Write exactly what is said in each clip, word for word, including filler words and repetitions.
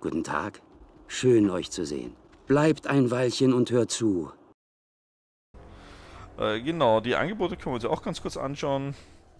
Guten Tag. Schön, euch zu sehen. Bleibt ein Weilchen und hört zu. Äh, genau, die Angebote können wir uns auch ganz kurz anschauen.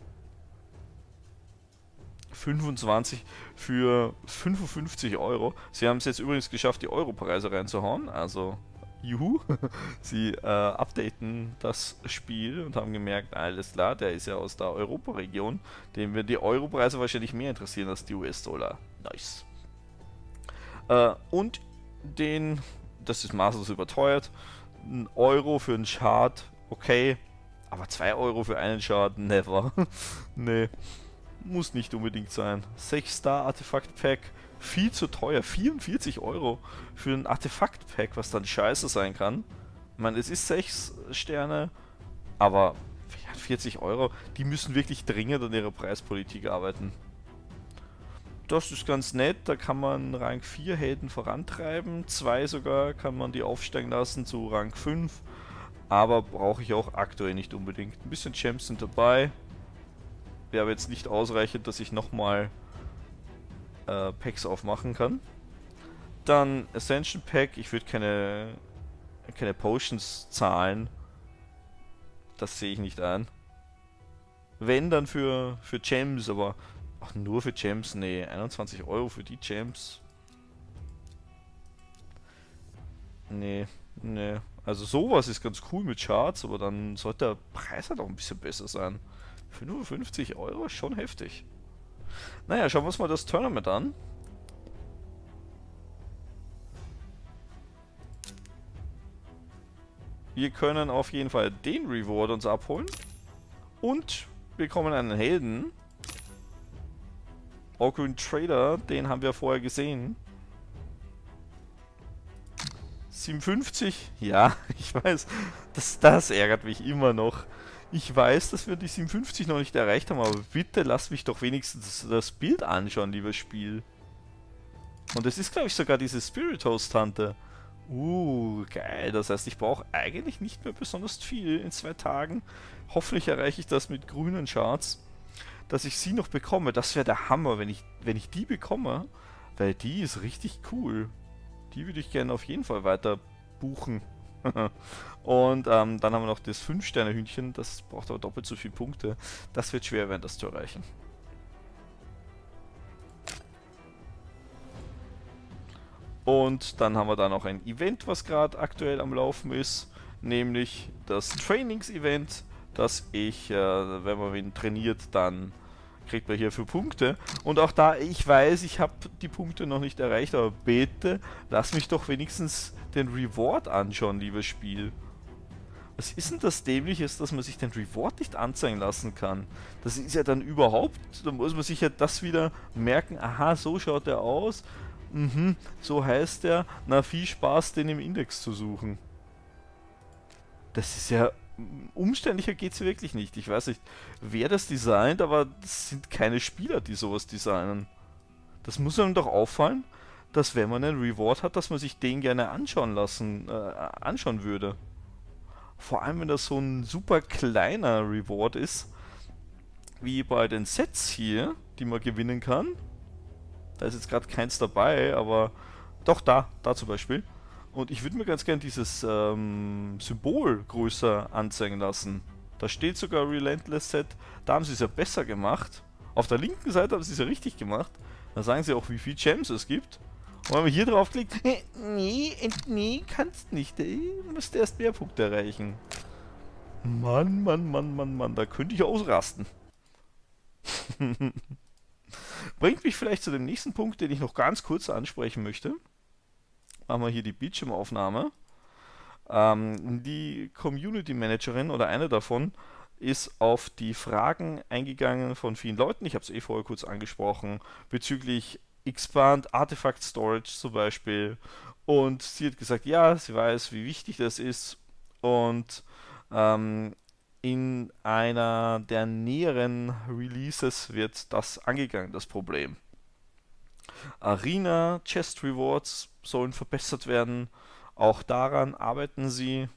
fünfundzwanzig für fünfundfünfzig Euro. Sie haben es jetzt übrigens geschafft, die Europreise reinzuhauen. Also, juhu. Sie äh, updaten das Spiel und haben gemerkt, alles klar, der ist ja aus der Europaregion. Dem werden die Europreise wahrscheinlich mehr interessieren als die U S-Dollar. Nice. Äh, und den, das ist maßlos überteuert. Ein Euro für einen Chart, okay. Aber zwei Euro für einen Chart, never. Nee. Muss nicht unbedingt sein. sechs Star Artefakt Pack, viel zu teuer. vierundvierzig Euro für ein Artefakt Pack, was dann scheiße sein kann. Ich meine, es ist sechs Sterne, aber vierzig Euro, die müssen wirklich dringend an ihrer Preispolitik arbeiten. Das ist ganz nett, da kann man Rang vier Helden vorantreiben, zwei sogar kann man die aufsteigen lassen zu Rang fünf, aber brauche ich auch aktuell nicht unbedingt. Ein bisschen Gems sind dabei. Wäre aber jetzt nicht ausreichend, dass ich nochmal äh, Packs aufmachen kann. Dann Ascension Pack, ich würde keine, keine Potions zahlen. Das sehe ich nicht ein. Wenn, dann für, für Gems, aber ach, nur für Gems, nee, einundzwanzig Euro für die Gems. Nee, nee. Also sowas ist ganz cool mit Charts, aber dann sollte der Preis halt auch ein bisschen besser sein. fünfundfünfzig Euro ist schon heftig. Naja, schauen wir uns mal das Tournament an. Wir können auf jeden Fall den Reward uns abholen. Und wir bekommen einen Helden. Orgrün Trader, den haben wir vorher gesehen. siebenundfünfzig, ja, ich weiß, das, das ärgert mich immer noch. Ich weiß, dass wir die siebenundfünfzig noch nicht erreicht haben, aber bitte lass mich doch wenigstens das Bild anschauen, liebes Spiel. Und es ist, glaube ich, sogar diese Spirit Host Tante. Uh, geil. Das heißt, ich brauche eigentlich nicht mehr besonders viel in zwei Tagen. Hoffentlich erreiche ich das mit grünen Charts, dass ich sie noch bekomme. Das wäre der Hammer, wenn ich, wenn ich die bekomme, weil die ist richtig cool. Die würde ich gerne auf jeden Fall weiter buchen. Und ähm, dann haben wir noch das fünf Sterne Hühnchen, das braucht aber doppelt so viele Punkte. Das wird schwer werden, das zu erreichen. Und dann haben wir da noch ein Event, was gerade aktuell am Laufen ist, nämlich das Trainings-Event, das ich, äh, wenn man ihn trainiert, dann kriegt man hier für Punkte. Und auch da, ich weiß, ich habe die Punkte noch nicht erreicht, aber bitte lass mich doch wenigstens den Reward anschauen, liebes Spiel. Was ist denn das Dämliches, dass man sich den Reward nicht anzeigen lassen kann? Das ist ja dann überhaupt, da muss man sich ja das wieder merken, aha, so schaut der aus, mhm, so heißt der, na viel Spaß, den im Index zu suchen. Das ist ja, umständlicher geht es wirklich nicht. Ich weiß nicht, wer das designt, aber das sind keine Spieler, die sowas designen. Das muss einem doch auffallen, dass wenn man einen Reward hat, dass man sich den gerne anschauen lassen, äh, anschauen würde. Vor allem, wenn das so ein super kleiner Reward ist, wie bei den Sets hier, die man gewinnen kann. Da ist jetzt gerade keins dabei, aber doch da, da zum Beispiel. Und ich würde mir ganz gerne dieses ähm, Symbol größer anzeigen lassen. Da steht sogar Relentless Set, da haben sie es ja besser gemacht. Auf der linken Seite haben sie es ja richtig gemacht. Da sagen sie auch, wie viel Gems es gibt. Und wenn man hier drauf klickt, nee, nee, kannst nicht, ey, musst erst mehr Punkte erreichen. Mann, Mann, Mann, Mann, Mann, da könnte ich ausrasten. Bringt mich vielleicht zu dem nächsten Punkt, den ich noch ganz kurz ansprechen möchte. Machen wir hier die Bildschirmaufnahme. Ähm, die Community Managerin oder eine davon ist auf die Fragen eingegangen von vielen Leuten. Ich habe es eh vorher kurz angesprochen, bezüglich Expand Artifact Storage zum Beispiel. Und sie hat gesagt, ja, sie weiß, wie wichtig das ist. Und ähm, in einer der näheren Releases wird das angegangen, das Problem. Arena Chest Rewards sollen verbessert werden. Auch daran arbeiten sie.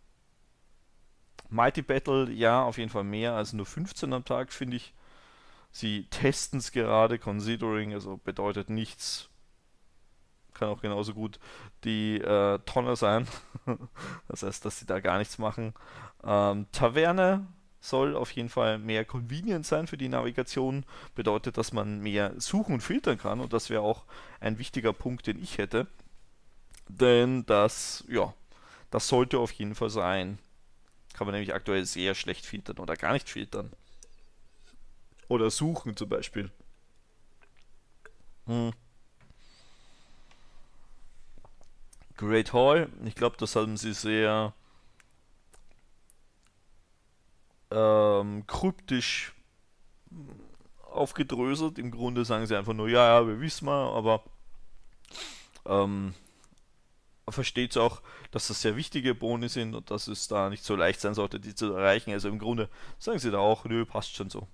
Mighty Battle, ja, auf jeden Fall mehr als nur fünfzehn am Tag, finde ich. Sie testen es gerade, considering, also bedeutet nichts. Kann auch genauso gut die äh, Tonne sein. Das heißt, dass sie da gar nichts machen. Ähm, Taverne soll auf jeden Fall mehr convenient sein für die Navigation. Bedeutet, dass man mehr suchen und filtern kann. Und das wäre auch ein wichtiger Punkt, den ich hätte. Denn das, ja, das sollte auf jeden Fall sein. Kann man nämlich aktuell sehr schlecht filtern oder gar nicht filtern. Oder suchen zum Beispiel. Hm. Great Hall, ich glaube, das haben sie sehr ähm, kryptisch aufgedröselt. Im Grunde sagen sie einfach nur, ja, ja, wir wissen mal, aber ähm, versteht auch, dass das sehr wichtige Boni sind und dass es da nicht so leicht sein sollte, die zu erreichen. Also im Grunde sagen sie da auch, nö, passt schon so.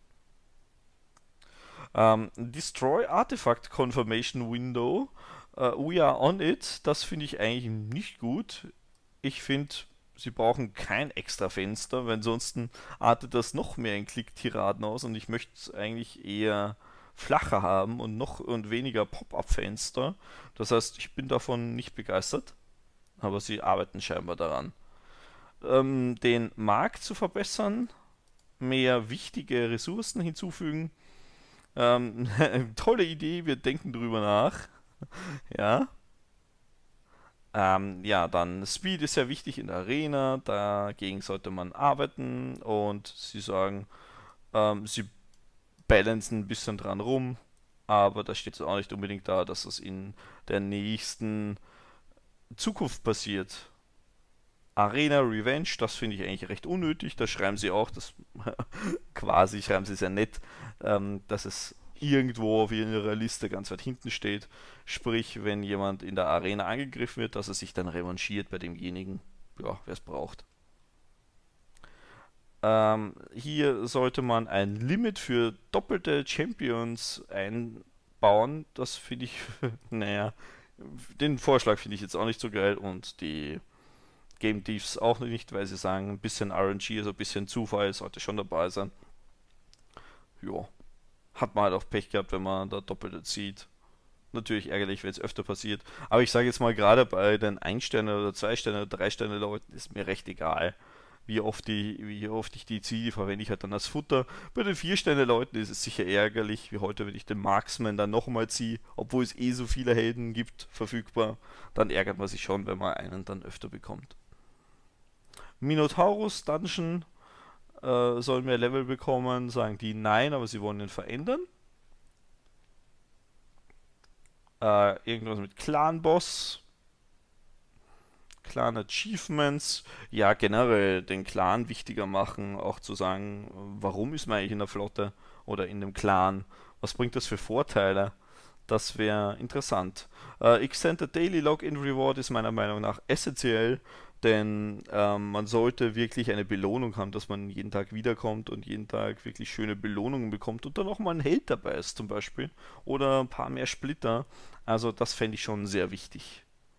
Ähm, Destroy Artifact Confirmation Window. Uh, we are on it. Das finde ich eigentlich nicht gut. Ich finde, sie brauchen kein extra Fenster, weil ansonsten artet das noch mehr in Klick-Tiraden aus und ich möchte es eigentlich eher flacher haben und noch und weniger Pop-up-Fenster. Das heißt, ich bin davon nicht begeistert, aber sie arbeiten scheinbar daran. Ähm, den Markt zu verbessern, mehr wichtige Ressourcen hinzufügen. Ähm, tolle Idee, wir denken drüber nach. Ja. Ähm, ja, dann Speed ist ja wichtig in der Arena, dagegen sollte man arbeiten und sie sagen, ähm, sie balancen ein bisschen dran rum, aber da steht es auch nicht unbedingt da, dass es in der nächsten Zukunft passiert. Arena Revenge, das finde ich eigentlich recht unnötig, da schreiben sie auch, das quasi schreiben sie sehr nett, ähm, dass es irgendwo auf ihrer Liste ganz weit hinten steht. Sprich, wenn jemand in der Arena angegriffen wird, dass er sich dann revanchiert bei demjenigen, ja, wer es braucht. Ähm, hier sollte man ein Limit für doppelte Champions einbauen. Das finde ich, naja, den Vorschlag finde ich jetzt auch nicht so geil und die Game Thieves auch nicht, weil sie sagen, ein bisschen R N G, also ein bisschen Zufall sollte schon dabei sein. Ja. Hat man halt auch Pech gehabt, wenn man da Doppelte zieht. Natürlich ärgerlich, wenn es öfter passiert. Aber ich sage jetzt mal, gerade bei den Ein-Sterne- oder Zwei-Sterne- oder Drei-Sterne-Leuten ist mir recht egal, wie oft, die, wie oft ich die ziehe. Die verwende ich halt dann als Futter. Bei den Vier-Sterne-Leuten ist es sicher ärgerlich, wie heute, wenn ich den Marksman dann nochmal ziehe, obwohl es eh so viele Helden gibt, verfügbar. Dann ärgert man sich schon, wenn man einen dann öfter bekommt. Minotaurus Dungeon äh, soll mehr Level bekommen, sagen die nein, aber sie wollen ihn verändern. Äh, irgendwas mit Clan-Boss, Clan-Achievements, ja generell den Clan wichtiger machen, auch zu sagen, warum ist man eigentlich in der Flotte oder in dem Clan, was bringt das für Vorteile, das wäre interessant. Äh, Extended Daily Login Reward ist meiner Meinung nach essentiell, denn ähm, man sollte wirklich eine Belohnung haben, dass man jeden Tag wiederkommt und jeden Tag wirklich schöne Belohnungen bekommt und dann auch mal ein Held dabei ist zum Beispiel oder ein paar mehr Splitter. Also das fände ich schon sehr wichtig.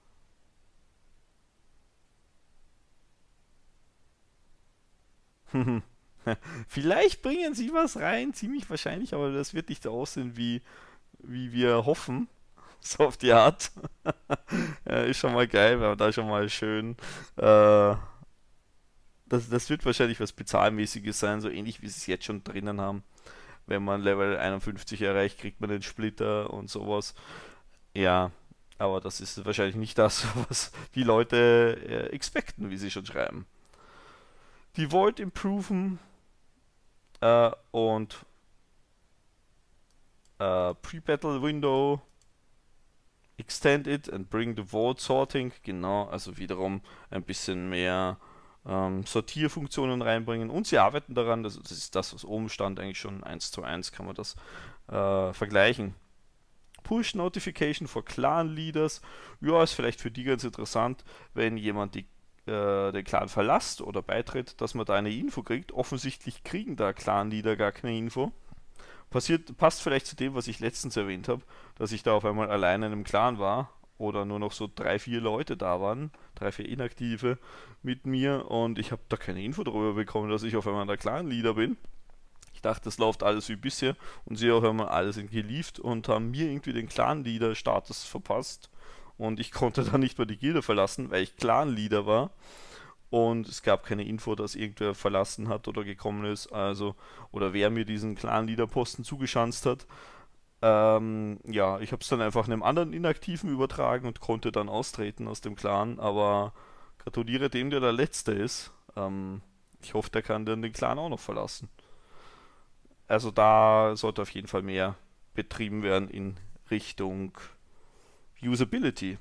Vielleicht bringen sie was rein, ziemlich wahrscheinlich, aber das wird nicht so aussehen, wie, wie wir hoffen. So auf die Art. Ja, ist schon mal geil, wenn man da schon mal schön äh, das, das wird wahrscheinlich was Bezahlmäßiges sein, so ähnlich wie sie es jetzt schon drinnen haben. Wenn man Level einundfünfzig erreicht, kriegt man den Splitter und sowas. Ja, aber das ist wahrscheinlich nicht das, was die Leute äh, expecten, wie sie schon schreiben. Die Vault improven äh, und äh, Pre-Battle Window extend it and bring the Vault Sorting. Genau, also wiederum ein bisschen mehr ähm, Sortierfunktionen reinbringen und sie arbeiten daran, das, das ist das, was oben stand, eigentlich schon eins zu eins kann man das äh, vergleichen. Push Notification for Clan Leaders, ja, ist vielleicht für die ganz interessant, wenn jemand die, äh, den Clan verlässt oder beitritt, dass man da eine Info kriegt. Offensichtlich kriegen da Clan Leader gar keine Info. Passiert, passt vielleicht zu dem, was ich letztens erwähnt habe, dass ich da auf einmal alleine in einem Clan war oder nur noch so drei, vier Leute da waren, drei, vier Inaktive mit mir und ich habe da keine Info darüber bekommen, dass ich auf einmal der Clan-Leader bin. Ich dachte, das läuft alles wie bisher und sie auf einmal alle sind gelieft und haben mir irgendwie den Clan-Leader-Status verpasst und ich konnte dann nicht mehr die Gilde verlassen, weil ich Clan-Leader war. Und es gab keine Info, dass irgendwer verlassen hat oder gekommen ist, also, oder wer mir diesen Clan-Leader-Posten zugeschanzt hat. Ähm, ja, ich habe es dann einfach einem anderen Inaktiven übertragen und konnte dann austreten aus dem Clan, aber gratuliere dem, der der Letzte ist. Ähm, ich hoffe, der kann dann den Clan auch noch verlassen. Also da sollte auf jeden Fall mehr betrieben werden in Richtung Usability.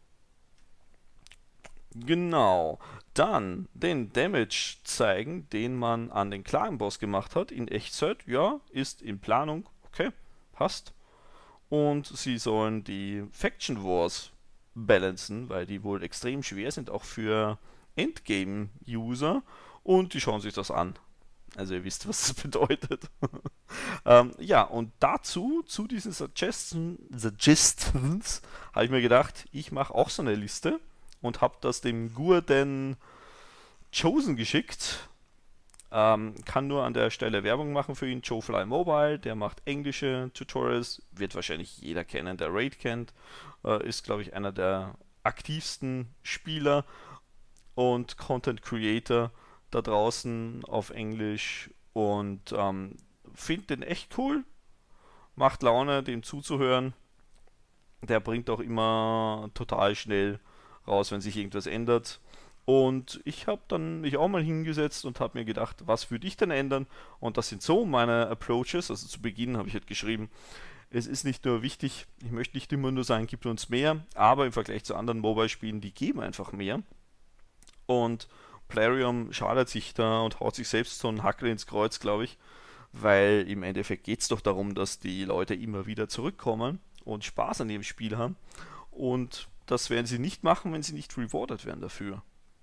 Genau. Dann den Damage zeigen, den man an den Klagenboss gemacht hat in Echtzeit. Ja, ist in Planung. Okay, passt. Und sie sollen die Faction Wars balancen, weil die wohl extrem schwer sind, auch für Endgame-User. Und die schauen sich das an. Also ihr wisst, was das bedeutet. ähm, ja, und dazu, zu diesen Suggestion, Suggestions, habe ich mir gedacht, ich mache auch so eine Liste und habe das dem Gurden Chosen geschickt. Ähm, kann nur an der Stelle Werbung machen für ihn. Joe Fly Mobile, der macht englische Tutorials, wird wahrscheinlich jeder kennen, der Raid kennt. Äh, ist, glaube ich, einer der aktivsten Spieler und Content Creator da draußen auf Englisch und ähm, finde den echt cool. Macht Laune, dem zuzuhören. Der bringt auch immer total schnell raus, wenn sich irgendwas ändert. Und ich habe dann mich auch mal hingesetzt und habe mir gedacht, was würde ich denn ändern? Und das sind so meine Approaches. Also zu Beginn habe ich halt geschrieben, es ist nicht nur wichtig, ich möchte nicht immer nur sagen, gibt uns mehr, aber im Vergleich zu anderen Mobile-Spielen, die geben einfach mehr. Und Plarium schadet sich da und haut sich selbst so einen Hackel ins Kreuz, glaube ich, weil im Endeffekt geht es doch darum, dass die Leute immer wieder zurückkommen und Spaß an ihrem Spiel haben. Und das werden sie nicht machen, wenn sie nicht rewarded werden dafür.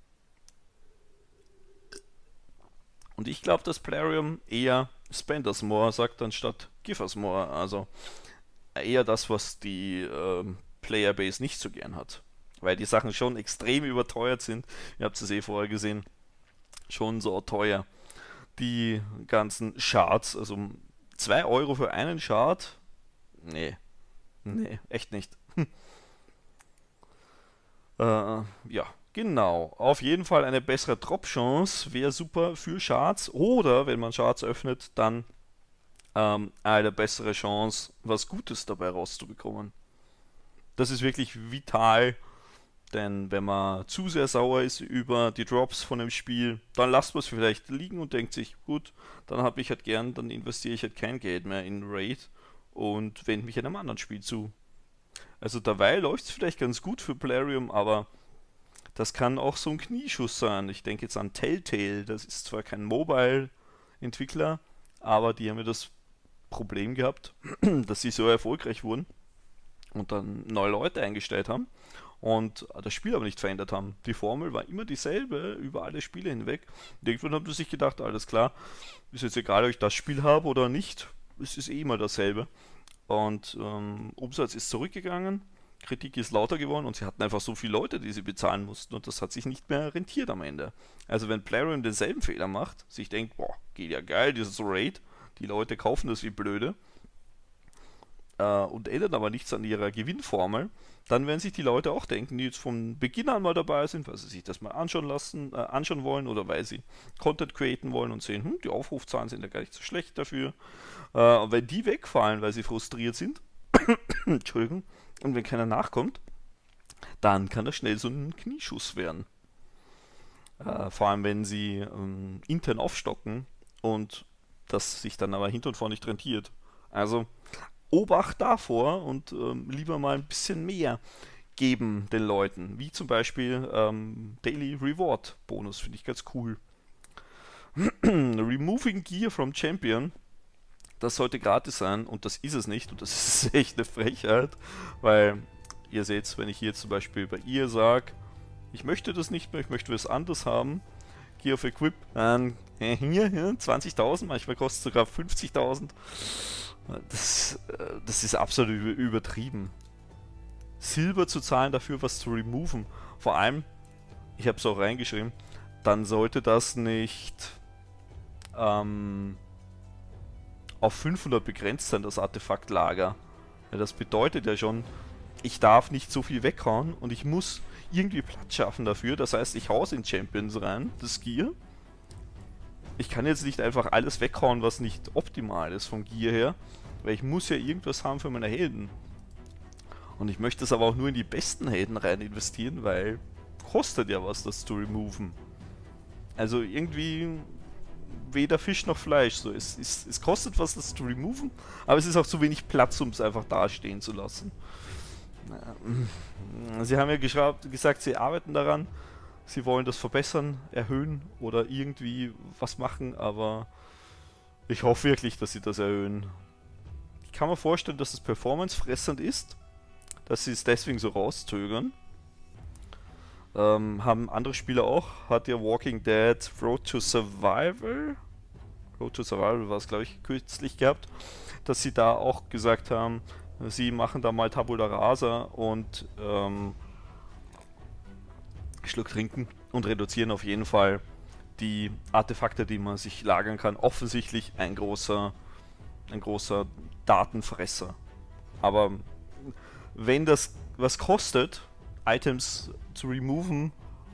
Und ich glaube, dass Plarium eher Spend us more sagt, anstatt Give us more. Also eher das, was die ähm, Playerbase nicht so gern hat. Weil die Sachen schon extrem überteuert sind. Ihr habt es eh vorher gesehen. Schon so teuer. Die ganzen Shards, also zwei Euro für einen Shard? Nee. Nee, echt nicht. äh, ja, genau. Auf jeden Fall eine bessere Drop-Chance wäre super für Shards. Oder, wenn man Shards öffnet, dann ähm, eine bessere Chance, was Gutes dabei rauszubekommen. Das ist wirklich vital. Denn wenn man zu sehr sauer ist über die Drops von dem Spiel, dann lasst man es vielleicht liegen und denkt sich, gut, dann habe ich halt gern, dann investiere ich halt kein Geld mehr in Raid und wende mich einem anderen Spiel zu. Also dabei läuft es vielleicht ganz gut für Plarium, aber das kann auch so ein Knieschuss sein. Ich denke jetzt an Telltale, das ist zwar kein Mobile-Entwickler, aber die haben ja das Problem gehabt, dass sie so erfolgreich wurden und dann neue Leute eingestellt haben und das Spiel aber nicht verändert haben. Die Formel war immer dieselbe über alle Spiele hinweg. Und irgendwann haben sie sich gedacht, alles klar, ist jetzt egal, ob ich das Spiel habe oder nicht, es ist eh immer dasselbe. Und ähm, Umsatz ist zurückgegangen, Kritik ist lauter geworden und sie hatten einfach so viele Leute, die sie bezahlen mussten und das hat sich nicht mehr rentiert am Ende. Also wenn Plarium denselben Fehler macht, sich denkt, boah, geht ja geil, dieses Raid, die Leute kaufen das wie blöde, äh, und ändern aber nichts an ihrer Gewinnformel, dann werden sich die Leute auch denken, die jetzt von Beginn an mal dabei sind, weil sie sich das mal anschauen lassen, äh, anschauen wollen oder weil sie Content createn wollen und sehen, hm, die Aufrufzahlen sind ja gar nicht so schlecht dafür. Äh, und wenn die wegfallen, weil sie frustriert sind, Entschuldigung, und wenn keiner nachkommt, dann kann das schnell so ein Knieschuss werden. Äh, vor allem, wenn sie ähm, intern aufstocken und das sich dann aber hinten und vorne nicht rentiert. Also Obacht davor und ähm, lieber mal ein bisschen mehr geben den Leuten. Wie zum Beispiel ähm, Daily Reward Bonus, finde ich ganz cool. Removing Gear from Champion, das sollte gratis sein und das ist es nicht und das ist echt eine Frechheit, weil ihr seht, wenn ich hier zum Beispiel bei ihr sage, ich möchte das nicht mehr, ich möchte was anderes haben, Gear of Equip, dann äh, hier, hier zwanzigtausend, manchmal kostet es sogar fünfzigtausend. Das, das ist absolut übertrieben. Silber zu zahlen dafür, was zu removen. Vor allem, ich habe es auch reingeschrieben, dann sollte das nicht ähm, auf fünfhundert begrenzt sein, das Artefaktlager. Ja, das bedeutet ja schon, ich darf nicht so viel weghauen und ich muss irgendwie Platz schaffen dafür. Das heißt, ich hau's in Champions rein, das Gear. Ich kann jetzt nicht einfach alles weghauen, was nicht optimal ist vom Gear her, weil ich muss ja irgendwas haben für meine Helden. Und ich möchte das aber auch nur in die besten Helden rein investieren, weil kostet ja was, das zu removen. Also irgendwie weder Fisch noch Fleisch. So, es, es, es kostet was, das zu removen, aber es ist auch zu wenig Platz, um es einfach dastehen zu lassen. Sie haben ja geschraubt, gesagt, sie arbeiten daran, sie wollen das verbessern, erhöhen oder irgendwie was machen, aber ich hoffe wirklich, dass sie das erhöhen. Ich kann mir vorstellen, dass es performancefressend ist, dass sie es deswegen so rauszögern. Ähm, haben andere Spieler auch, hat ja Walking Dead Road to Survival, Road to Survival war es glaube ich kürzlich gehabt, dass sie da auch gesagt haben, sie machen da mal Tabula Rasa und ähm, Schluck trinken und reduzieren auf jeden Fall die Artefakte, die man sich lagern kann. Offensichtlich ein großer, ein großer Datenfresser. Aber wenn das was kostet, Items zu removen,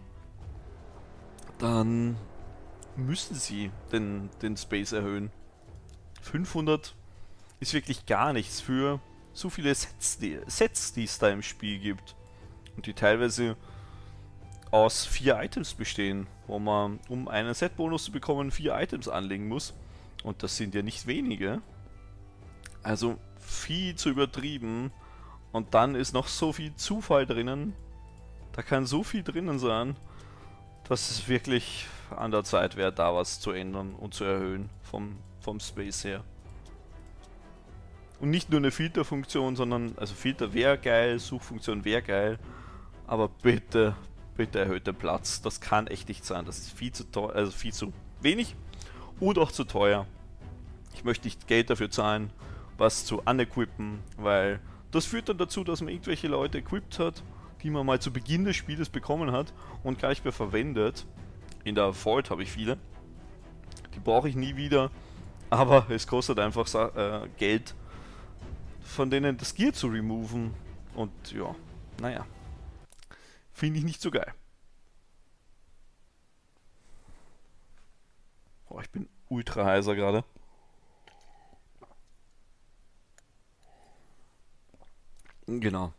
dann müssen sie den, den Space erhöhen. fünfhundert ist wirklich gar nichts für so viele Sets, die, Sets, die es da im Spiel gibt. Und die teilweise aus vier Items bestehen, wo man, um einen Set-Bonus zu bekommen, vier Items anlegen muss. Und das sind ja nicht wenige. Also viel zu übertrieben. Und dann ist noch so viel Zufall drinnen. Da kann so viel drinnen sein, dass es wirklich an der Zeit wäre, da was zu ändern und zu erhöhen vom, vom Space her. Und nicht nur eine Filterfunktion, sondern, also Filter wäre geil, Suchfunktion wäre geil, aber bitte, bitte erhöht den Platz. Das kann echt nicht sein. Das ist viel zu teuer, also viel zu wenig und auch zu teuer. Ich möchte nicht Geld dafür zahlen, was zu unequippen, weil das führt dann dazu, dass man irgendwelche Leute equipped hat, die man mal zu Beginn des Spieles bekommen hat und gar nicht mehr verwendet. In der Vault habe ich viele. Die brauche ich nie wieder, aber es kostet einfach äh, Geld, von denen das Gear zu removen. Und ja, naja, finde ich nicht so geil. Oh, ich bin ultra heiser gerade. Genau.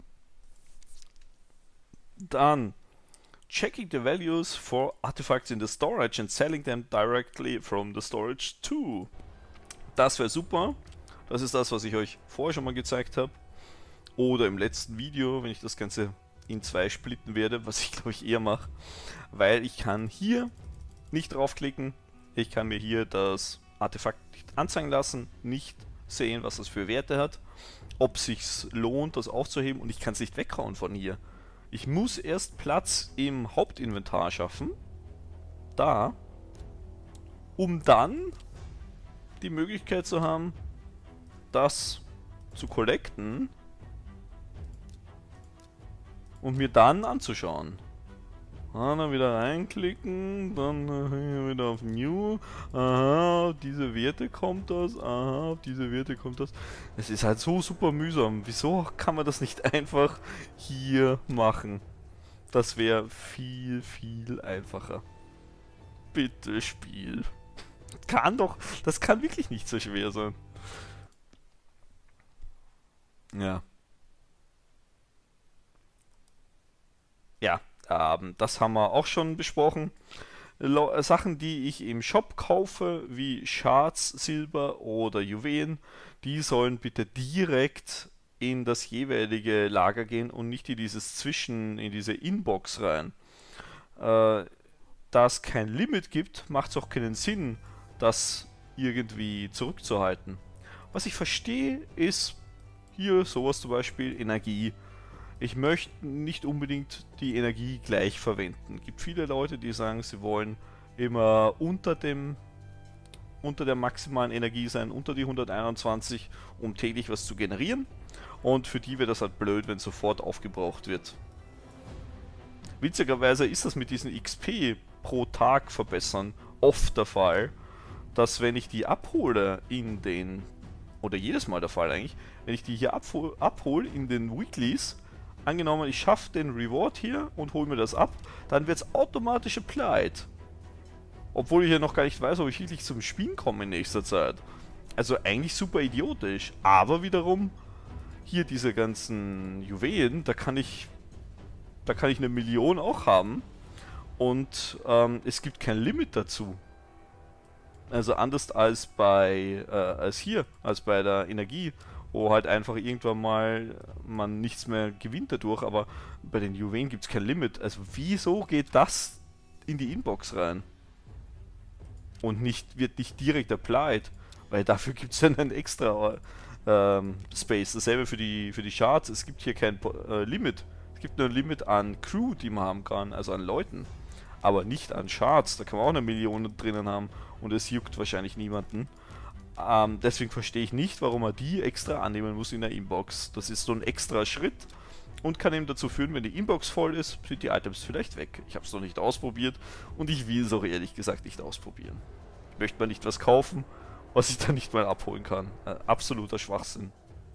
Dann checking the values for artifacts in the storage and selling them directly from the storage too. Das wäre super. Das ist das, was ich euch vorher schon mal gezeigt habe. Oder im letzten Video, wenn ich das Ganze in zwei splitten werde, was ich glaube ich eher mache. Weil ich kann hier nicht draufklicken. Ich kann mir hier das Artefakt nicht anzeigen lassen, nicht sehen, was das für Werte hat, ob es sich lohnt, das aufzuheben, und ich kann es nicht weghauen von hier. Ich muss erst Platz im Hauptinventar schaffen, da, um dann die Möglichkeit zu haben, das zu collecten und mir dann anzuschauen. Ah, dann wieder reinklicken, dann äh, wieder auf New, aha, auf diese Werte kommt das, aha, auf diese Werte kommt das. Es ist halt so super mühsam. Wieso kann man das nicht einfach hier machen? Das wäre viel, viel einfacher. Bitte Spiel. Kann doch, das kann wirklich nicht so schwer sein. Ja. Ja. Ähm, das haben wir auch schon besprochen. Lo Sachen, die ich im Shop kaufe, wie Schatz, Silber oder Juwelen, die sollen bitte direkt in das jeweilige Lager gehen und nicht in dieses Zwischen, in diese Inbox rein. Äh, da es kein Limit gibt, macht es auch keinen Sinn, das irgendwie zurückzuhalten. Was ich verstehe, ist hier sowas zum Beispiel Energie. Ich möchte nicht unbedingt die Energie gleich verwenden. Es gibt viele Leute, die sagen, sie wollen immer unter dem unter der maximalen Energie sein, unter die hunderteinundzwanzig, um täglich was zu generieren. Und für die wird das halt blöd, wenn sofort aufgebraucht wird. Witzigerweise ist das mit diesen X P pro Tag verbessern oft der Fall, dass wenn ich die abhole in den, oder jedes Mal der Fall eigentlich, wenn ich die hier abhole in den Weeklies, angenommen, ich schaffe den Reward hier und hole mir das ab, dann wird es automatisch applied. Obwohl ich ja noch gar nicht weiß, ob ich wirklich zum Spielen komme in nächster Zeit. Also eigentlich super idiotisch. Aber wiederum, hier diese ganzen Juwelen, da kann ich, da kann ich eine Million auch haben. Und ähm, es gibt kein Limit dazu. Also anders als bei, äh, als hier, als bei der Energie, wo halt einfach irgendwann mal man nichts mehr gewinnt dadurch, aber bei den Juwelen gibt es kein Limit. Also wieso geht das in die Inbox rein? Und nicht, wird nicht direkt applied, weil dafür gibt es ja einen extra ähm, Space. Dasselbe für die, für die Charts, es gibt hier kein äh, Limit. Es gibt nur ein Limit an Crew, die man haben kann, also an Leuten. Aber nicht an Charts, da kann man auch eine Million drinnen haben und es juckt wahrscheinlich niemanden. Ähm, deswegen verstehe ich nicht, warum man die extra annehmen muss in der Inbox. Das ist so ein extra Schritt und kann eben dazu führen, wenn die Inbox voll ist, sind die Items vielleicht weg. Ich habe es noch nicht ausprobiert und ich will es auch ehrlich gesagt nicht ausprobieren. Möchte man nicht was kaufen, was ich dann nicht mal abholen kann. Äh, absoluter Schwachsinn.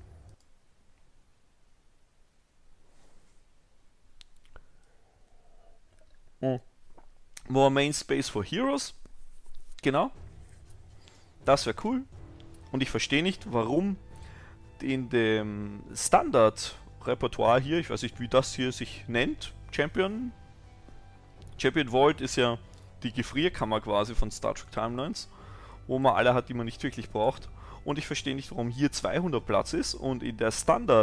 Hm. More Main Space for Heroes. Genau. Das wäre cool. Und ich verstehe nicht, warum in dem Standard-Repertoire hier, ich weiß nicht, wie das hier sich nennt, Champion. Champion Vault ist ja die Gefrierkammer quasi von Star Trek Timelines, wo man alle hat, die man nicht wirklich braucht. Und ich verstehe nicht, warum hier zweihundert Platz ist und in der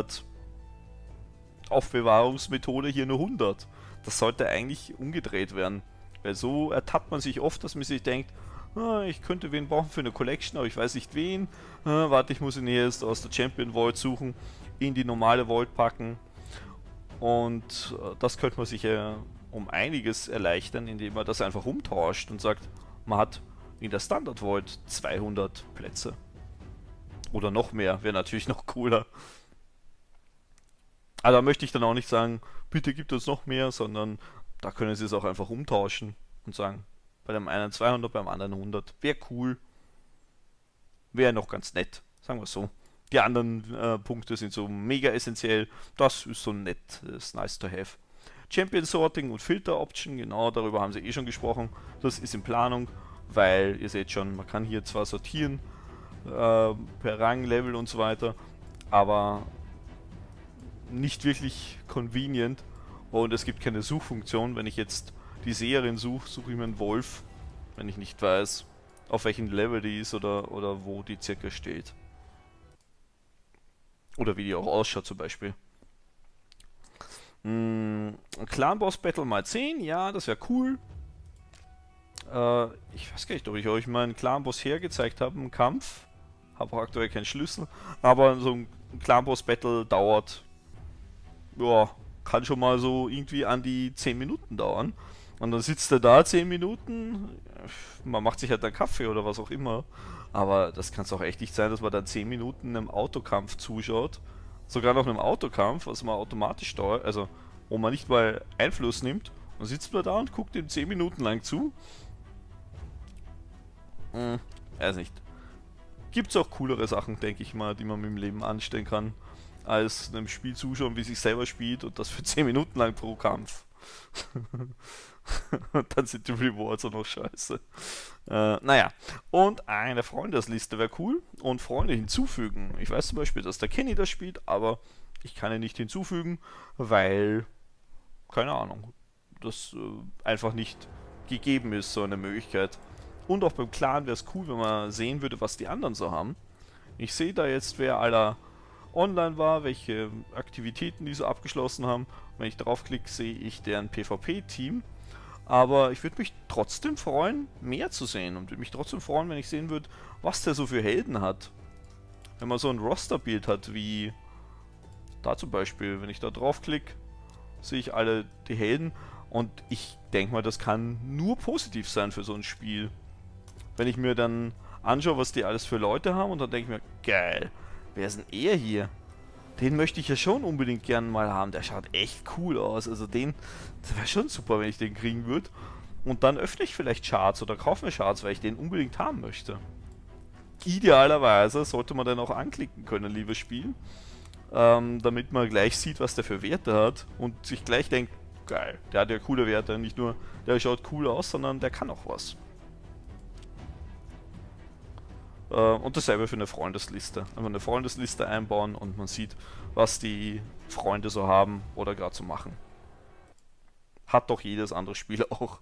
Standard-Aufbewahrungsmethode hier nur hundert. Das sollte eigentlich umgedreht werden. Weil so ertappt man sich oft, dass man sich denkt, ah, ich könnte wen brauchen für eine Collection, aber ich weiß nicht wen. Ah, warte, ich muss ihn erst aus der Champion Vault suchen, in die normale Vault packen. Und äh, das könnte man sich ja um einiges erleichtern, indem man das einfach umtauscht und sagt, man hat in der Standard Vault zweihundert Plätze. Oder noch mehr, wäre natürlich noch cooler. Aber da möchte ich dann auch nicht sagen, bitte gibt uns noch mehr, sondern da können sie es auch einfach umtauschen und sagen, bei dem einen zweihundert, beim anderen hundert. Wäre cool. Wäre noch ganz nett, sagen wir es so. Die anderen äh, Punkte sind so mega essentiell. Das ist so nett, das ist nice to have. Champion Sorting und Filter Option, genau, darüber haben sie eh schon gesprochen. Das ist in Planung, weil ihr seht schon, man kann hier zwar sortieren, äh, per Rang, Level und so weiter, aber nicht wirklich convenient. Und es gibt keine Suchfunktion. Wenn ich jetzt die Seherin suche, suche ich mir einen Wolf, wenn ich nicht weiß, auf welchem Level die ist oder, oder wo die circa steht. Oder wie die auch ausschaut zum Beispiel. Hm, Clan Boss Battle mal zehn, ja, das wäre cool. Äh, ich weiß gar nicht, ob ich euch meinen Clan Boss hergezeigt habe, im Kampf. Habe auch aktuell keinen Schlüssel. Aber so ein Clan Boss Battle dauert, ja, kann schon mal so irgendwie an die zehn Minuten dauern. Und dann sitzt er da zehn Minuten, man macht sich halt einen Kaffee oder was auch immer. Aber das kann es auch echt nicht sein, dass man dann zehn Minuten einem Autokampf zuschaut. Sogar noch einem Autokampf, was man automatisch steuert, also wo man nicht mal Einfluss nimmt. Dann sitzt man da und guckt ihm zehn Minuten lang zu. Hm, weiß nicht. Gibt's auch coolere Sachen, denke ich mal, die man mit dem Leben anstellen kann, als einem Spiel zuschauen, wie sich selber spielt und das für zehn Minuten lang pro Kampf. Und dann sind die Rewards auch noch scheiße. Äh, naja, und eine Freundesliste wäre cool und Freunde hinzufügen. Ich weiß zum Beispiel, dass der Kenny das spielt, aber ich kann ihn nicht hinzufügen, weil, keine Ahnung, das äh, einfach nicht gegeben ist, so eine Möglichkeit. Und auch beim Clan wäre es cool, wenn man sehen würde, was die anderen so haben. Ich sehe da jetzt, wer aller online war, welche Aktivitäten die so abgeschlossen haben. Wenn ich draufklicke, sehe ich deren PvP-Team. Aber ich würde mich trotzdem freuen, mehr zu sehen. Und würde mich trotzdem freuen, wenn ich sehen würde, was der so für Helden hat. Wenn man so ein Roster-Bild hat, wie da zum Beispiel. Wenn ich da draufklicke, sehe ich alle die Helden. Und ich denke mal, das kann nur positiv sein für so ein Spiel. Wenn ich mir dann anschaue, was die alles für Leute haben, und dann denke ich mir, geil, wer ist denn er hier? Den möchte ich ja schon unbedingt gerne mal haben. Der schaut echt cool aus. Also den, das wäre schon super, wenn ich den kriegen würde. Und dann öffne ich vielleicht Charts oder kaufe mir Charts, weil ich den unbedingt haben möchte. Idealerweise sollte man dann auch anklicken können, liebes Spiel. ähm, damit man gleich sieht, was der für Werte hat und sich gleich denkt, geil, der hat ja coole Werte, nicht nur der schaut cool aus, sondern der kann auch was. Äh, und dasselbe für eine Freundesliste. Einfach eine Freundesliste einbauen und man sieht, was die Freunde so haben oder gerade so machen. Hat doch jedes andere Spiel auch.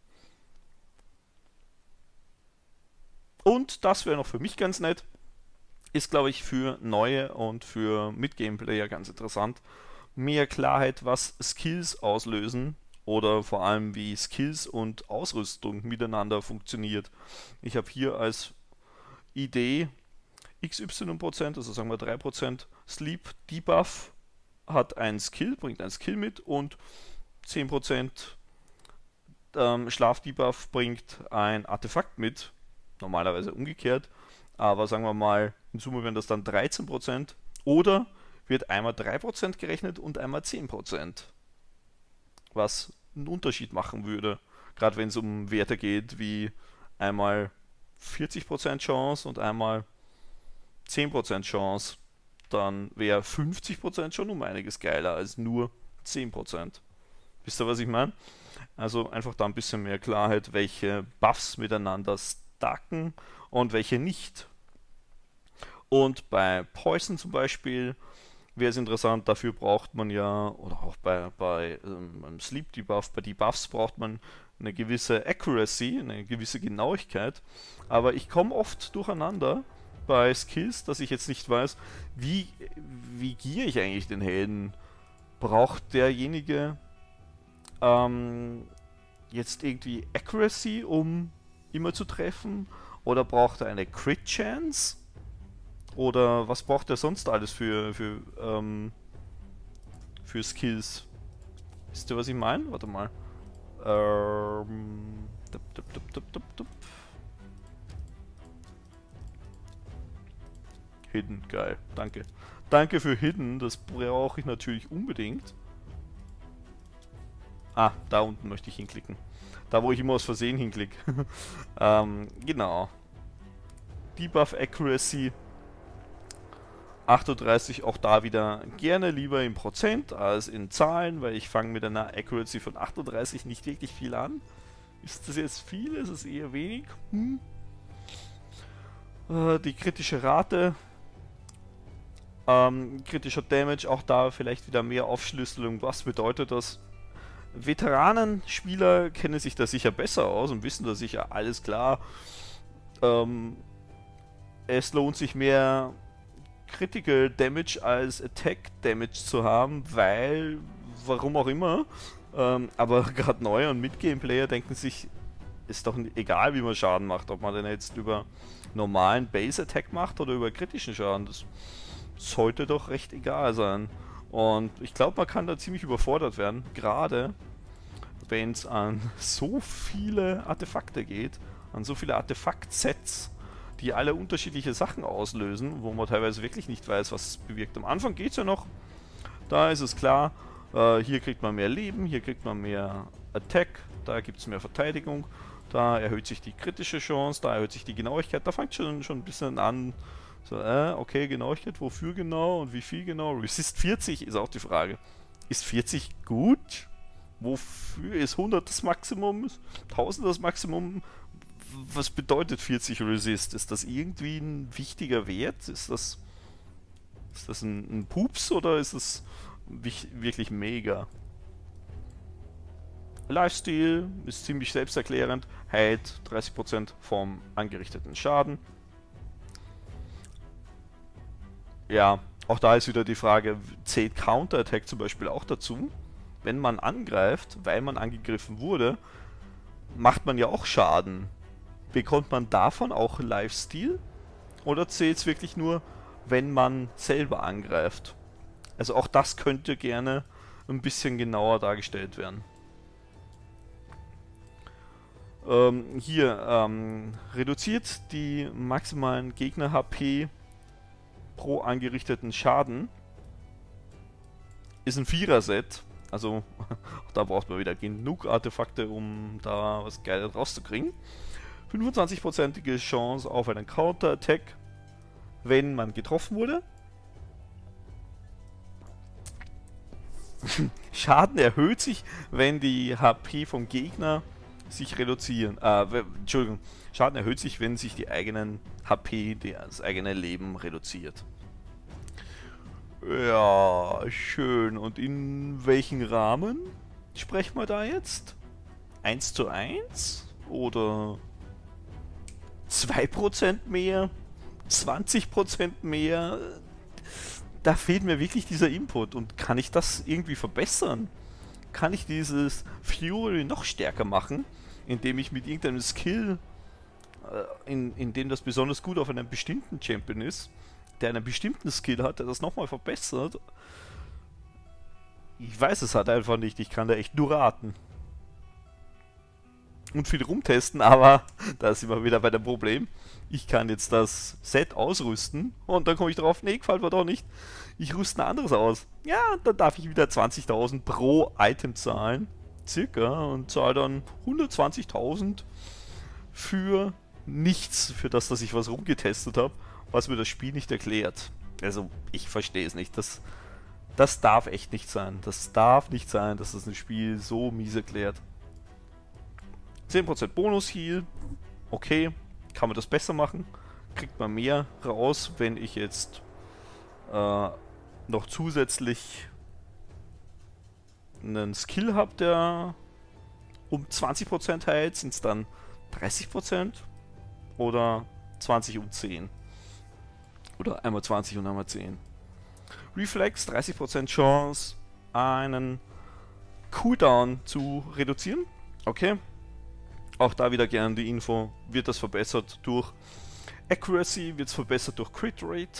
Und das wäre noch für mich ganz nett. Ist, glaube ich, für neue und für Mid-Game-Player ganz interessant. Mehr Klarheit, was Skills auslösen oder vor allem wie Skills und Ausrüstung miteinander funktioniert. Ich habe hier als Idee X Y-Prozent, also sagen wir drei Prozent Sleep Debuff hat ein Skill, bringt ein Skill mit und zehn Prozent ähm, Schlaf-Debuff bringt ein Artefakt mit. Normalerweise umgekehrt, aber sagen wir mal, in Summe wären das dann dreizehn Prozent oder wird einmal drei Prozent gerechnet und einmal zehn Prozent, was einen Unterschied machen würde, gerade wenn es um Werte geht wie einmal vierzig Prozent Chance und einmal zehn Prozent Chance, dann wäre fünfzig Prozent schon um einiges geiler als nur zehn Prozent. Wisst ihr, was ich meine? Also einfach da ein bisschen mehr Klarheit, welche Buffs miteinander stacken und welche nicht. Und bei Poison zum Beispiel wäre es interessant, dafür braucht man ja, oder auch bei, bei ähm, beim Sleep Debuff, bei Debuffs braucht man eine gewisse Accuracy, eine gewisse Genauigkeit, aber ich komme oft durcheinander bei Skills, dass ich jetzt nicht weiß, wie, wie gehe ich eigentlich den Helden? Braucht derjenige ähm, jetzt irgendwie Accuracy, um immer zu treffen? Oder braucht er eine Crit Chance? Oder was braucht er sonst alles für, für, ähm, für Skills? Wisst ihr, was ich meine? Warte mal. Ähm, dup, dup, dup, dup, dup, dup. Hidden, geil. Danke. Danke für Hidden, das brauche ich natürlich unbedingt. Ah, da unten möchte ich hinklicken. Da, wo ich immer aus Versehen hinklicke. ähm, genau. Debuff Accuracy. achtunddreißig, auch da wieder gerne lieber in Prozent als in Zahlen, weil ich fange mit einer Accuracy von achtunddreißig nicht wirklich viel an. Ist das jetzt viel? Ist es eher wenig? Hm. Äh, die kritische Rate. Ähm, kritischer Damage, auch da vielleicht wieder mehr Aufschlüsselung. Was bedeutet das? Veteranenspieler kennen sich da sicher besser aus und wissen da sicher, alles klar. Ähm, es lohnt sich mehr Critical Damage als Attack Damage zu haben, weil, warum auch immer, ähm, aber gerade neue und Mid-Game-Player denken sich, ist doch egal, wie man Schaden macht, ob man den jetzt über normalen Base-Attack macht oder über kritischen Schaden, das sollte doch recht egal sein. Und ich glaube, man kann da ziemlich überfordert werden, gerade wenn es an so viele Artefakte geht, an so viele Artefakt-Sets, die alle unterschiedliche Sachen auslösen, wo man teilweise wirklich nicht weiß, was es bewirkt. Am Anfang geht es ja noch, da ist es klar, äh, hier kriegt man mehr Leben, hier kriegt man mehr Attack, da gibt es mehr Verteidigung, da erhöht sich die kritische Chance, da erhöht sich die Genauigkeit, da fängt schon, schon ein bisschen an, so, äh, okay, Genauigkeit, wofür genau und wie viel genau? Resist vierzig ist auch die Frage. Ist vierzig gut? Wofür ist hundert das Maximum? tausend das Maximum? Was bedeutet vierzig Resist? Ist das irgendwie ein wichtiger Wert? Ist das, ist das ein, ein Pups oder ist es wirklich mega? Lifesteal ist ziemlich selbsterklärend, heilt dreißig Prozent vom angerichteten Schaden. Ja, auch da ist wieder die Frage, zählt Counterattack zum Beispiel auch dazu? Wenn man angreift, weil man angegriffen wurde, macht man ja auch Schaden. Bekommt man davon auch Lifesteal? Oder zählt es wirklich nur, wenn man selber angreift? Also auch das könnte gerne ein bisschen genauer dargestellt werden. Ähm, hier, ähm, reduziert die maximalen Gegner-H P pro angerichteten Schaden. Ist ein Vierer-Set. Also da braucht man wieder genug Artefakte, um da was Geiles rauszukriegen. fünfundzwanzig-prozentige Chance auf einen Counter-Attack, wenn man getroffen wurde. Schaden erhöht sich, wenn die H P vom Gegner sich reduzieren. Äh, Entschuldigung. Schaden erhöht sich, wenn sich die eigenen H P, das eigene Leben reduziert. Ja, schön. Und in welchen Rahmen sprechen wir da jetzt? eins zu eins? Oder zwei Prozent mehr? zwanzig Prozent mehr? Da fehlt mir wirklich dieser Input. Und kann ich das irgendwie verbessern? Kann ich dieses Fury noch stärker machen, indem ich mit irgendeinem Skill, äh, in, in dem das besonders gut auf einem bestimmten Champion ist, der einen bestimmten Skill hat, der das nochmal verbessert? Ich weiß es halt einfach nicht. Ich kann da echt nur raten. Und viel rumtesten, aber da sind wir wieder bei dem Problem. Ich kann jetzt das Set ausrüsten und dann komme ich drauf, nee, gefällt mir doch nicht. Ich rüste ein anderes aus. Ja, dann darf ich wieder zwanzigtausend pro Item zahlen, circa, und zahle dann hundertzwanzigtausend für nichts, für das, dass ich was rumgetestet habe, was mir das Spiel nicht erklärt. Also, ich verstehe es nicht. Das, das darf echt nicht sein. Das darf nicht sein, dass das ein Spiel so mies erklärt. zehn Prozent Bonus-Heal, okay, kann man das besser machen, kriegt man mehr raus, wenn ich jetzt äh, noch zusätzlich einen Skill habe, der um zwanzig Prozent heilt, sind es dann dreißig Prozent oder zwanzig um zehn. Oder einmal zwanzig und einmal zehn. Reflex, dreißig Prozent Chance, einen Cooldown zu reduzieren, okay. Auch da wieder gerne die Info, wird das verbessert durch Accuracy, wird es verbessert durch Crit Rate.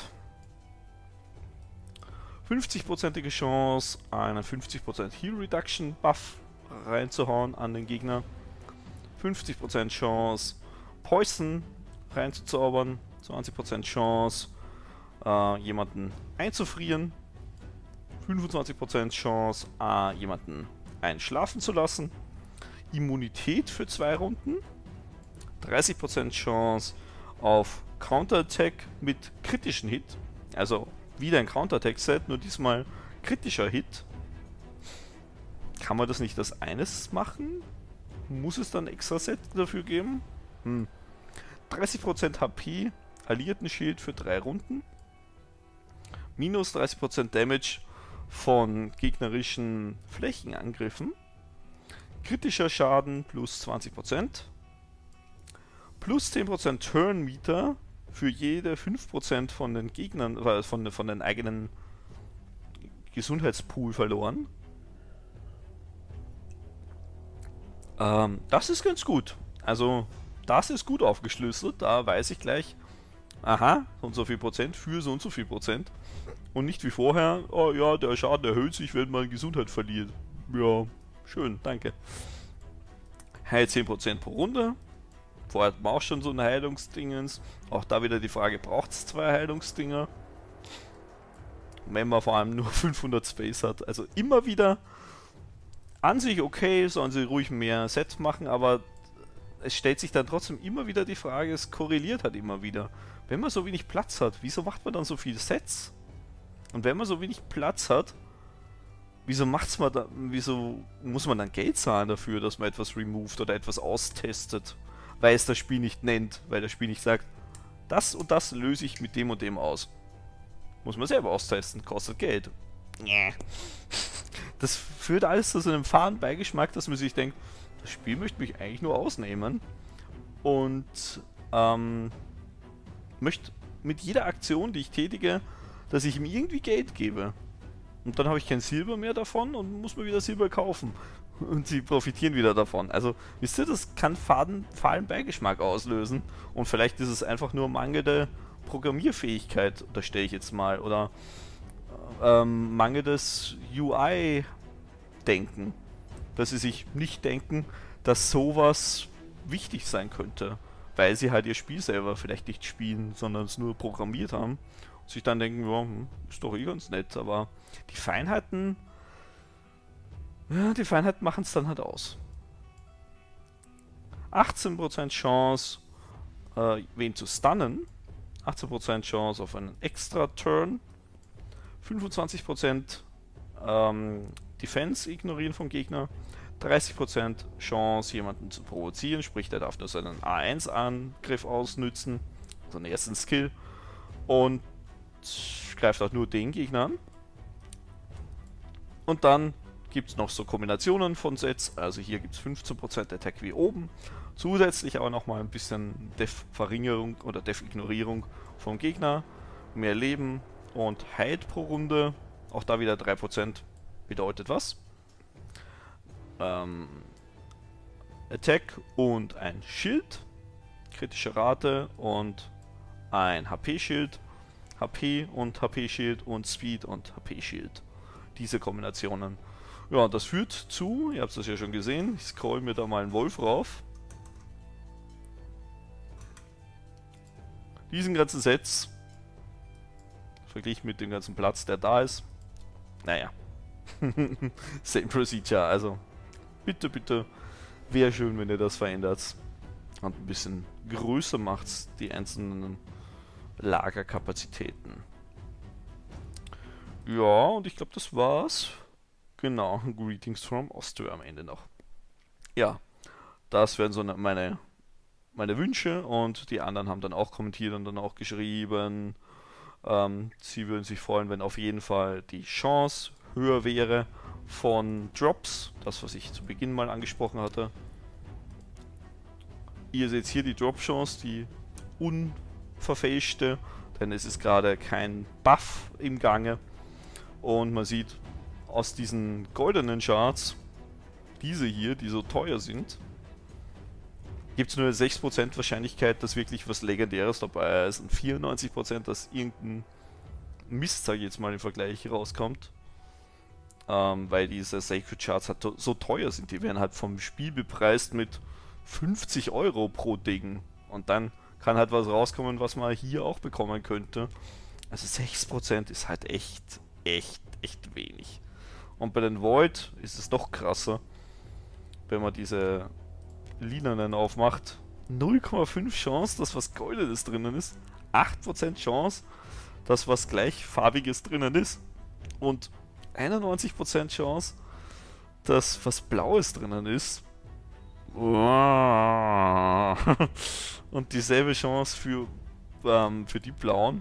fünfzig prozentige Chance, einen fünfzig Prozent Heal Reduction Buff reinzuhauen an den Gegner. fünfzig Prozent Chance, Poison reinzuzaubern. zwanzig Prozent Chance, äh, jemanden einzufrieren. fünfundzwanzig Prozent Chance, äh, jemanden einschlafen zu lassen. Immunität für zwei Runden, dreißig Prozent Chance auf Counterattack mit kritischen Hit, also wieder ein Counterattack-Set, nur diesmal kritischer Hit. Kann man das nicht als eines machen? Muss es dann extra Set dafür geben? Hm. dreißig Prozent H P, alliierten Schild für drei Runden, minus dreißig Prozent Damage von gegnerischen Flächenangriffen, kritischer Schaden plus zwanzig Prozent. Plus zehn Prozent Turn Meter für jede fünf Prozent von den Gegnern, äh, von, von den eigenen Gesundheitspool verloren. Ähm, das ist ganz gut. Also, das ist gut aufgeschlüsselt. Da weiß ich gleich, aha, so und so viel Prozent für so und so viel Prozent. Und nicht wie vorher, oh ja, der Schaden erhöht sich, wenn man Gesundheit verliert. Ja. Schön, danke. Heil zehn Prozent pro Runde. Vorher hatten wir auch schon so ein Heilungsdingens. Auch da wieder die Frage, braucht es zwei Heilungsdinger? Wenn man vor allem nur fünfhundert Space hat. Also immer wieder an sich okay, sollen sie ruhig mehr Sets machen, aber es stellt sich dann trotzdem immer wieder die Frage, es korreliert halt immer wieder. Wenn man so wenig Platz hat, wieso macht man dann so viele Sets? Und wenn man so wenig Platz hat, wieso macht's man da, wieso muss man dann Geld zahlen dafür, dass man etwas removed oder etwas austestet? Weil es das Spiel nicht nennt, weil das Spiel nicht sagt, das und das löse ich mit dem und dem aus. Muss man selber austesten, kostet Geld. Das führt alles zu so einem faden Beigeschmack, dass man sich denkt, das Spiel möchte mich eigentlich nur ausnehmen und ähm, möchte mit jeder Aktion, die ich tätige, dass ich ihm irgendwie Geld gebe. Und dann habe ich kein Silber mehr davon und muss mir wieder Silber kaufen. Und sie profitieren wieder davon. Also, wisst ihr, das kann faden, fahlen Beigeschmack auslösen. Und vielleicht ist es einfach nur mangelnde Programmierfähigkeit, unterstelle ich jetzt mal. Oder ähm, mangelndes U I-Denken. Dass sie sich nicht denken, dass sowas wichtig sein könnte. Weil sie halt ihr Spiel selber vielleicht nicht spielen, sondern es nur programmiert haben. Und sich dann denken, ja, ist doch eh ganz nett, aber die Feinheiten, ja, die Feinheiten machen es dann halt aus. achtzehn Prozent Chance, äh, wen zu stunnen. achtzehn Prozent Chance auf einen extra Turn. fünfundzwanzig Prozent ähm, Defense ignorieren vom Gegner, dreißig Prozent Chance, jemanden zu provozieren, sprich, der darf nur seinen A eins Angriff ausnützen, seinen ersten Skill, und greift auch nur den Gegner an. Und dann gibt es noch so Kombinationen von Sets, also hier gibt es fünfzehn Prozent Attack wie oben, zusätzlich aber nochmal ein bisschen Def-Verringerung oder Def-Ignorierung vom Gegner, mehr Leben und Hide pro Runde, auch da wieder drei Prozent bedeutet was. Ähm, Attack und ein Schild, kritische Rate und ein H P-Schild, H P und H P-Schild und Speed und H P-Schild. Diese Kombinationen. Ja, das führt zu, ihr habt es ja schon gesehen, ich scroll mir da mal einen Wolf rauf. Diesen ganzen Sets, verglichen mit dem ganzen Platz, der da ist, naja, same procedure, also bitte, bitte, wäre schön, wenn ihr das verändert und ein bisschen größer macht, die einzelnen Lagerkapazitäten. Ja, und ich glaube, das war's. Genau, Greetings from Austria am Ende noch. Ja, das wären so meine, meine Wünsche, und die anderen haben dann auch kommentiert und dann auch geschrieben, ähm, sie würden sich freuen, wenn auf jeden Fall die Chance höher wäre von Drops, das was ich zu Beginn mal angesprochen hatte. Ihr seht hier die Drop-Chance, die unverfälschte, denn es ist gerade kein Buff im Gange, und man sieht aus diesen goldenen Charts, diese hier, die so teuer sind, gibt es nur eine sechs Prozent Wahrscheinlichkeit, dass wirklich was Legendäres dabei ist, und vierundneunzig Prozent, dass irgendein Mist, sag ich jetzt mal, im Vergleich rauskommt. Ähm, weil diese Sacred Charts halt so teuer sind. Die werden halt vom Spiel bepreist mit fünfzig Euro pro Ding. Und dann kann halt was rauskommen, was man hier auch bekommen könnte. Also sechs Prozent ist halt echt, echt, echt wenig. Und bei den Void ist es noch krasser, wenn man diese Lilanen aufmacht. null Komma fünf Chance, dass was Goldenes drinnen ist. acht Prozent Chance, dass was gleichfarbiges drinnen ist. Und einundneunzig Prozent Chance, dass was Blaues drinnen ist. Und dieselbe Chance für, ähm, für die Blauen.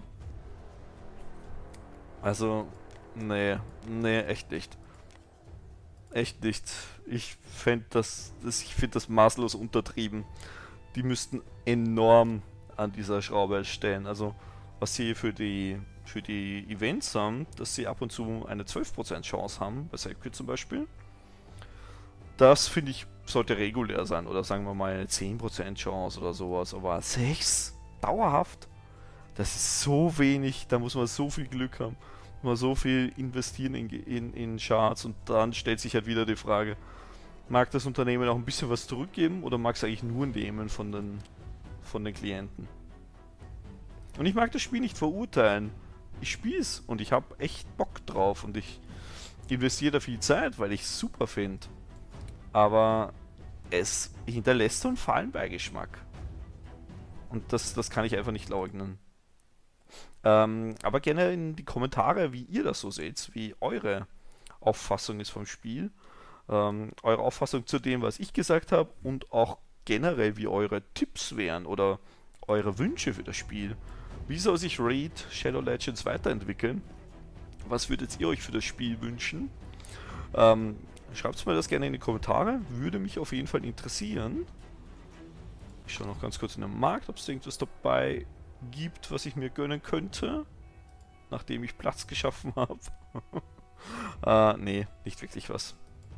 Also, nee, nee, echt nicht. Echt nicht. Ich fände das, das, ich finde das maßlos untertrieben. Die müssten enorm an dieser Schraube stellen. Also, was sie für die für die Events haben, dass sie ab und zu eine zwölf Prozent Chance haben, bei Sacred zum Beispiel. Das finde ich, sollte regulär sein, oder sagen wir mal eine zehn Prozent Chance oder sowas, aber sechs? Dauerhaft? Das ist so wenig, da muss man so viel Glück haben, muss man so viel investieren in, in, in Charts, und dann stellt sich halt wieder die Frage, mag das Unternehmen auch ein bisschen was zurückgeben, oder mag es eigentlich nur nehmen von den, von den Klienten? Und ich mag das Spiel nicht verurteilen. Ich spiele es und ich habe echt Bock drauf, und ich investiere da viel Zeit, weil ich es super finde. Aber es hinterlässt so einen fahlen Beigeschmack. Und das, das kann ich einfach nicht leugnen. Ähm, aber gerne in die Kommentare, wie ihr das so seht, wie eure Auffassung ist vom Spiel. Ähm, eure Auffassung zu dem, was ich gesagt habe, und auch generell, wie eure Tipps wären oder eure Wünsche für das Spiel. Wie soll sich Raid Shadow Legends weiterentwickeln? Was würdet ihr euch für das Spiel wünschen? Ähm, Schreibt mir das gerne in die Kommentare, würde mich auf jeden Fall interessieren. Ich schaue noch ganz kurz in den Markt, ob es irgendwas dabei gibt, was ich mir gönnen könnte, nachdem ich Platz geschaffen habe. äh, nee, nicht wirklich was.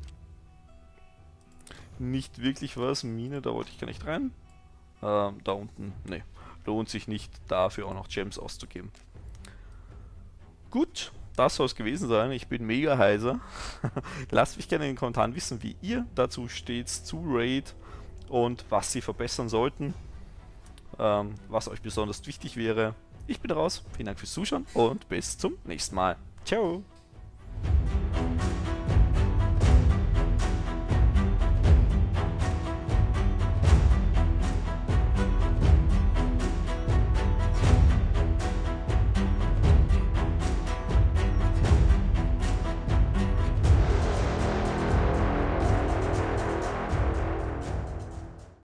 Nicht wirklich was. Mine, da wollte ich gar nicht rein. Ähm, da unten, nee. Lohnt sich nicht, dafür auch noch Gems auszugeben. Gut, das soll es gewesen sein. Ich bin mega heiser. Lasst mich gerne in den Kommentaren wissen, wie ihr dazu steht, zu Raid, und was sie verbessern sollten. Ähm, was euch besonders wichtig wäre. Ich bin raus. Vielen Dank fürs Zuschauen und bis zum nächsten Mal. Ciao!